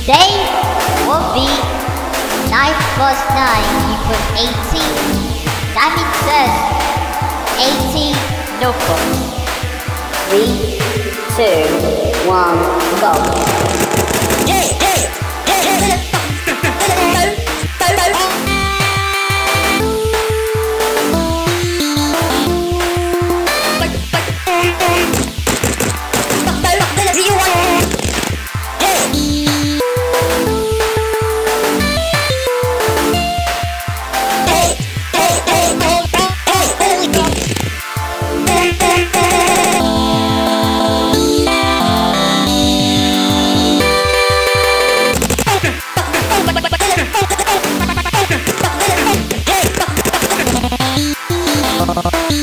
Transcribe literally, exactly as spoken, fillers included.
Today will be nine plus nine equals eighteen. That means says eighteen notebooks. Three, two, one, go. Bye.